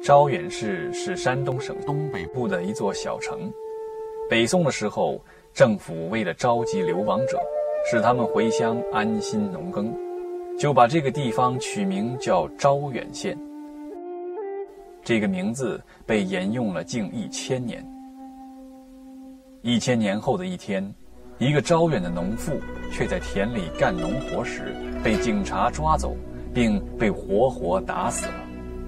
招远市是山东省东北部的一座小城。北宋的时候，政府为了召集流亡者，使他们回乡安心农耕，就把这个地方取名叫招远县。这个名字被沿用了近1000年。1000年后的一天，一个招远的农妇却在田里干农活时被警察抓走，并被活活打死了。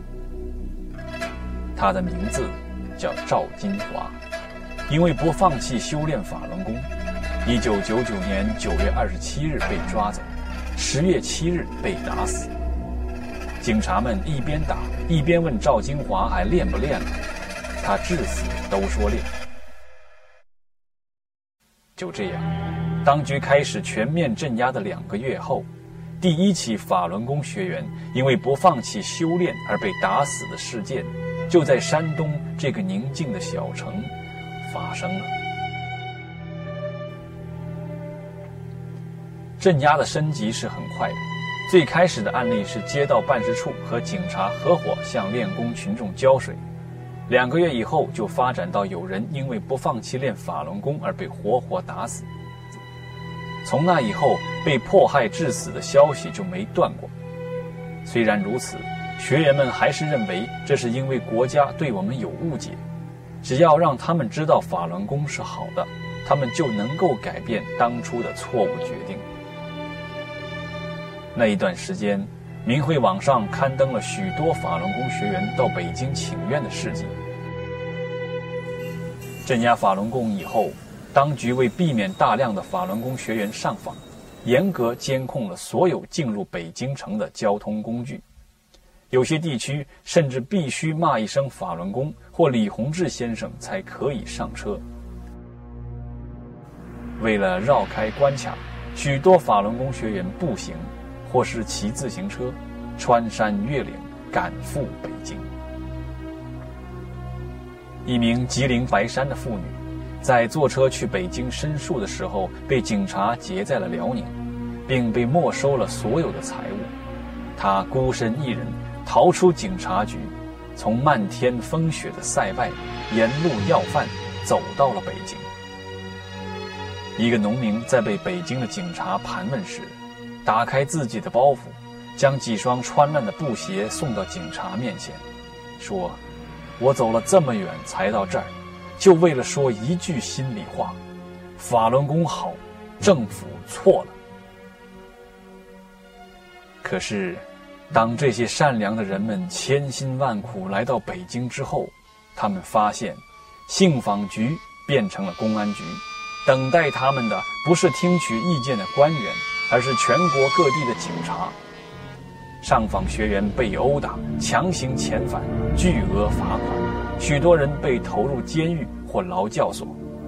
他的名字叫赵金华，因为不放弃修炼法轮功，1999年9月27日被抓走，10月7日被打死。警察们一边打一边问赵金华还练不练了，他至死都说练。就这样，当局开始全面镇压的2个月后，第1起法轮功学员因为不放弃修炼而被打死的事件，就在山东这个宁静的小城发生了。镇压的升级是很快的，最开始的案例是街道办事处和警察合伙向练功群众浇水，2个月以后就发展到有人因为不放弃练法轮功而被活活打死。从那以后，被迫害致死的消息就没断过。虽然如此，学员们还是认为这是因为国家对我们有误解，只要让他们知道法轮功是好的，他们就能够改变当初的错误决定。那一段时间，明慧网上刊登了许多法轮功学员到北京请愿的事迹。镇压法轮功以后，当局为避免大量的法轮功学员上访，严格监控了所有进入北京城的交通工具。有些地区甚至必须骂一声法轮功或李洪志先生才可以上车。为了绕开关卡，许多法轮功学员步行或是骑自行车，穿山越岭赶赴北京。一名吉林白山的妇女，在坐车去北京申诉的时候，被警察劫在了辽宁，并被没收了所有的财物。她孤身一人逃出警察局，从漫天风雪的塞外沿路要饭走到了北京。一个农民在被北京的警察盘问时，打开自己的包袱，将几双穿烂的布鞋送到警察面前，说：我走了这么远才到这儿，就为了说一句心里话，法轮功好，政府错了。可是当这些善良的人们千辛万苦来到北京之后，他们发现信访局变成了公安局，等待他们的不是听取意见的官员，而是全国各地的警察。上访学员被殴打、强行遣返、巨额罚款，许多人被投入监狱或劳教所。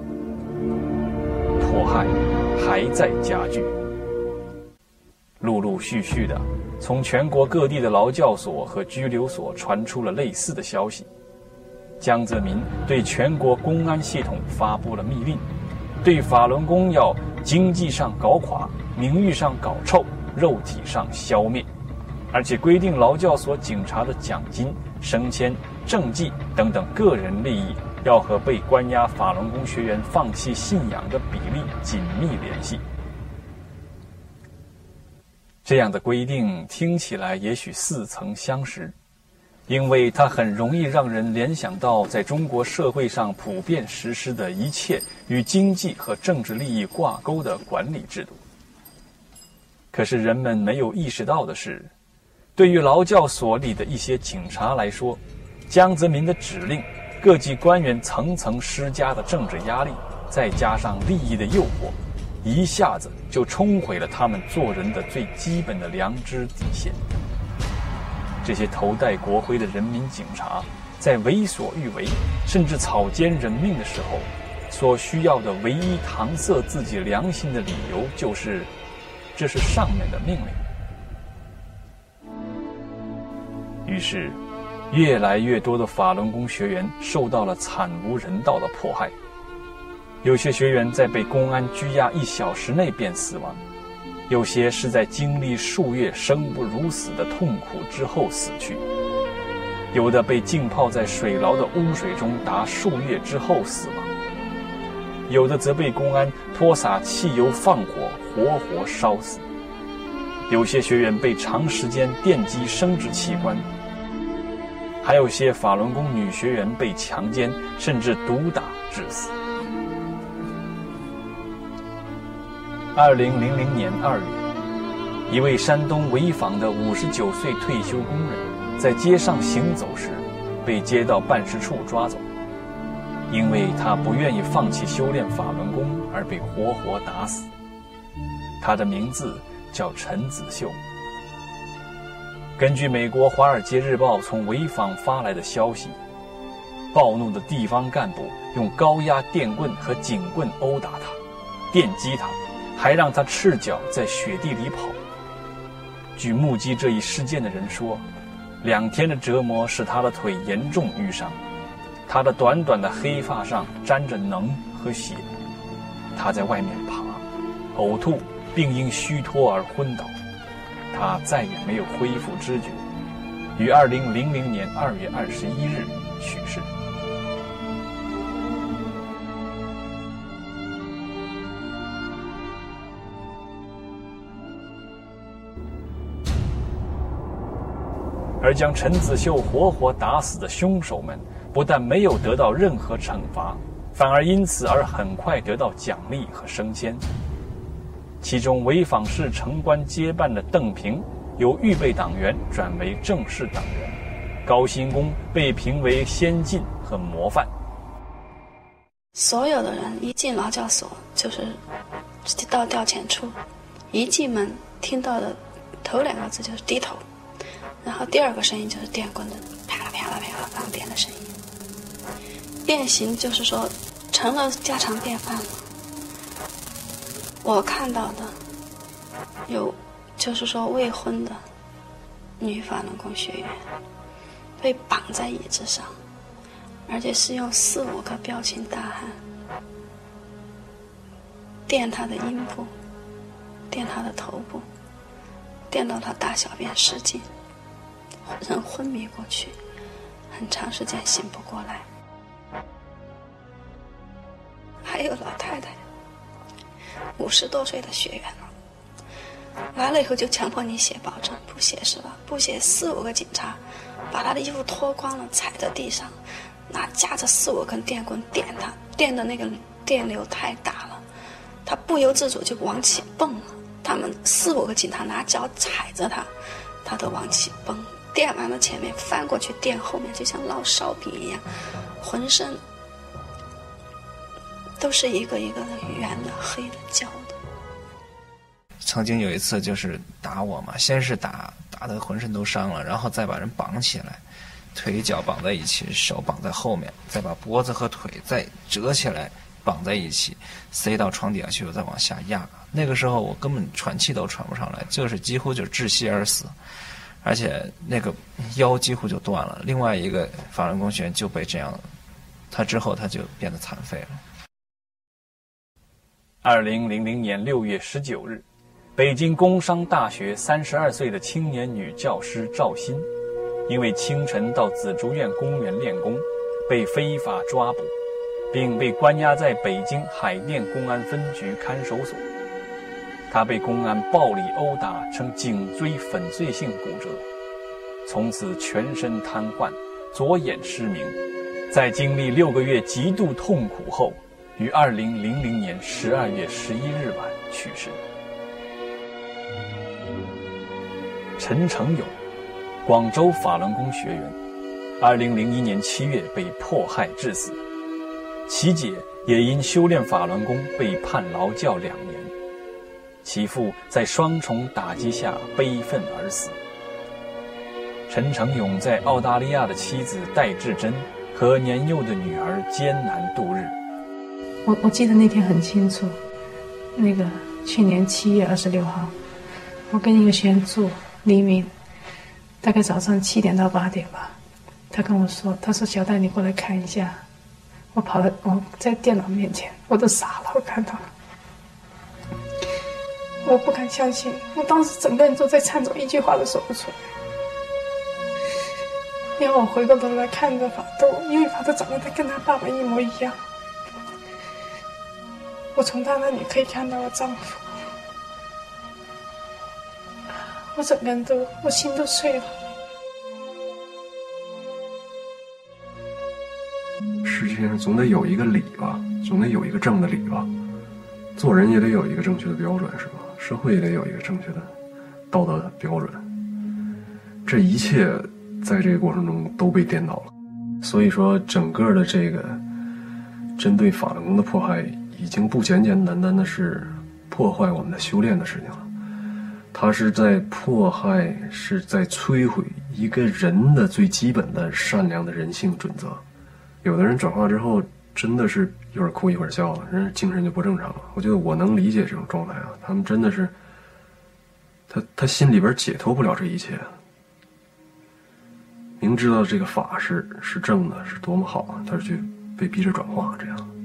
迫害还在加剧。陆陆续续的，从全国各地的劳教所和拘留所传出了类似的消息。江泽民对全国公安系统发布了密令，对法轮功要经济上搞垮，名誉上搞臭，肉体上消灭，而且规定劳教所警察的奖金、升迁、政绩等等个人利益要和被关押法轮功学员放弃信仰的比例紧密联系。这样的规定听起来也许似曾相识，因为它很容易让人联想到在中国社会上普遍实施的一切与经济和政治利益挂钩的管理制度。可是人们没有意识到的是，对于劳教所里的一些警察来说，江泽民的指令、各级官员层层施加的政治压力，再加上利益的诱惑，一下子就冲毁了他们做人的最基本的良知底线。这些头戴国徽的人民警察，在为所欲为甚至草菅人命的时候，所需要的唯一搪塞自己良心的理由就是，这是上面的命令。于是越来越多的法轮功学员受到了惨无人道的迫害，有些学员在被公安拘押1小时内便死亡，有些是在经历数月生不如死的痛苦之后死去。 有的被浸泡在水牢的污水中达数月之后死亡，有的则被公安泼洒汽油放火，活活烧死。有些学员被长时间电击生殖器官，还有些法轮功女学员被强奸，甚至毒打致死。2000年2月，一位山东潍坊的59岁退休工人在街上行走时，被街道办事处抓走，因为他不愿意放弃修炼法轮功而被活活打死。他的名字叫陈子秀。根据美国《华尔街日报》从潍坊发来的消息，暴怒的地方干部用高压电棍和警棍殴打他，电击他，还让他赤脚在雪地里跑。据目击这一事件的人说，2天的折磨使他的腿严重淤伤，他的短短的黑发上沾着脓和血，他在外面爬、呕吐，并因虚脱而昏倒。他再也没有恢复知觉，于2000年2月21日去世。而将陈子秀活活打死的凶手们，不但没有得到任何惩罚，反而因此而很快得到奖励和升迁。其中潍坊市城关街办的邓平由预备党员转为正式党员，高新功被评为先进和模范。 所有的人一进劳教所就是到调遣处，一进门听到的头2个字就是低头，然后第2个声音就是电棍的啪啦啪啦啪啦放电的声音。变形就是说成了家常便饭了。我看到的有就是说未婚的女法轮功学员被绑在椅子上，而且是用4、5个彪形大汉电他的阴部，电他的头部，电到他大小便失禁，人昏迷过去，很长时间醒不过来。还有老太太50多岁的学员了，来了以后就强迫你写保证，不写是吧？不写4、5个警察把他的衣服脱光了，踩在地上，拿夹着4、5根电棍电他，电的那个电流太大了，他不由自主就往起蹦了。他们4、5个警察拿脚踩着他，他都往起蹦。电完了前面翻过去电后面，就像烙烧饼一样，浑身都是一个一个的圆的、黑的、焦的。 曾经有一次就是打我嘛，先是打得浑身都伤了，然后再把人绑起来，腿脚绑在一起，手绑在后面，再把脖子和腿再折起来绑在一起，塞到床底下去，又再往下压。那个时候我根本喘气都喘不上来，就是几乎就窒息而死，而且那个腰几乎就断了。另外一个法轮功学员就被这样，他之后他就变得残废了。 2000年6月19日，北京工商大学32岁的青年女教师赵鑫，因为清晨到紫竹院公园练功，被非法抓捕，并被关押在北京海淀公安分局看守所。她被公安暴力殴打，呈颈椎粉碎性骨折，从此全身瘫痪，左眼失明。在经历6个月极度痛苦后，于2000年12月11日晚去世。陈成勇，广州法轮功学员，2001年7月被迫害致死，其姐也因修炼法轮功被判劳教2年，其父在双重打击下悲愤而死。陈成勇在澳大利亚的妻子戴志珍和年幼的女儿艰难度日。 我记得那天很清楚，那个去年7月26号，我跟一个学员住黎明，大概早上7点到8点吧。他跟我说，他说小戴你过来看一下。我跑了，我在电脑面前，我都傻了，我看到了，我不敢相信，我当时整个人都在颤抖，一句话都说不出来。 因为我回过头来看着法斗，因为法斗长得跟他爸爸一模一样。我从他那里可以看到我丈夫，我整个人我心都碎了。 世界上总得有一个理吧，总得有一个正的理吧，做人也得有一个正确的标准，是吧？社会也得有一个正确的道德的标准。这一切在这个过程中都被颠倒了，所以说整个的这个针对法轮功的迫害已经不简简单单的是破坏我们的修炼的事情了，它是在迫害，是在摧毁一个人的最基本的善良的人性准则。有的人转化之后真的是一会儿哭一会儿笑了，人精神就不正常了。我觉得我能理解这种状态啊，他们真的是他心里边解脱不了这一切，明知道这个法是正的，是多么好啊，但是却被逼着转化这样。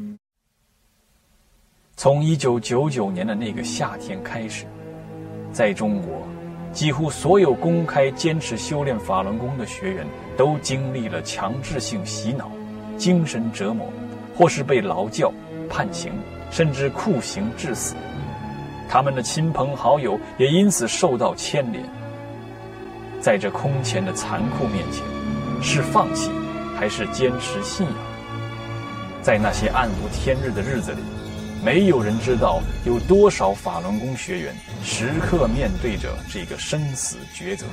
从1999年的那个夏天开始，在中国几乎所有公开坚持修炼法轮功的学员都经历了强制性洗脑、精神折磨，或是被劳教、判刑，甚至酷刑致死。他们的亲朋好友也因此受到牵连。在这空前的残酷面前，是放弃还是坚持信仰？在那些暗无天日的日子里，没有人知道有多少法轮功学员时刻面对着这个生死抉择。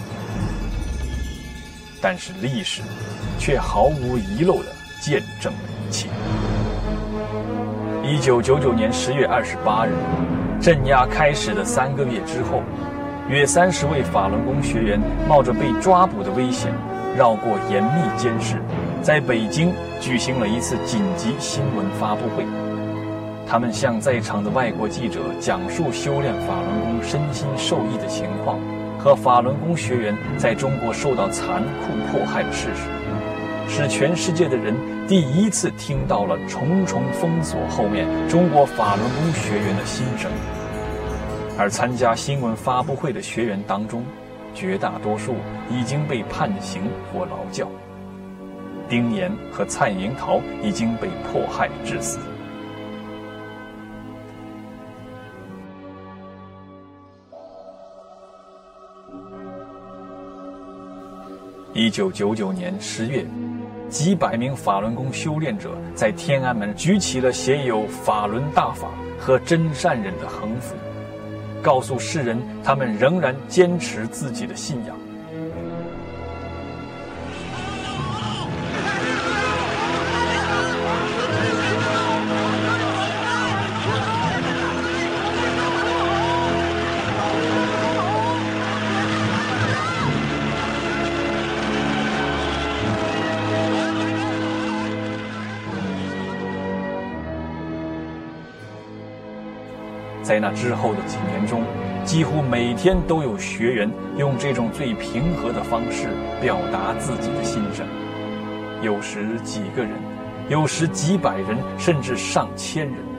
但是历史却毫无遗漏地见证了一切。1999年10月28日，镇压开始的3个月之后，约30位法轮功学员冒着被抓捕的危险，绕过严密监视，在北京举行了一次紧急新闻发布会。他们向在场的外国记者讲述修炼法轮功身心受益的情况和法轮功学员在中国受到残酷迫害的事实，使全世界的人第一次听到了重重封锁后面中国法轮功学员的心声。而参加新闻发布会的学员当中，绝大多数已经被判刑或劳教，丁岩和蔡莹桃已经被迫害致死。1999年10月，几百名法轮功修炼者在天安门举起了写有“法轮大法”和“真善忍”的横幅，告诉世人他们仍然坚持自己的信仰。在那之后的几年中，几乎每天都有学员用这种最平和的方式表达自己的心声，有时几个人，有时几百人，甚至上千人。